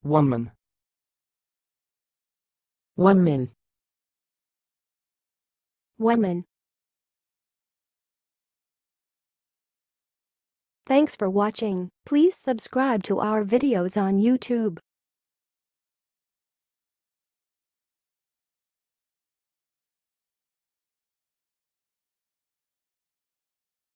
wumman, wumman, wumman. Thanks for watching. Please subscribe to our videos on YouTube.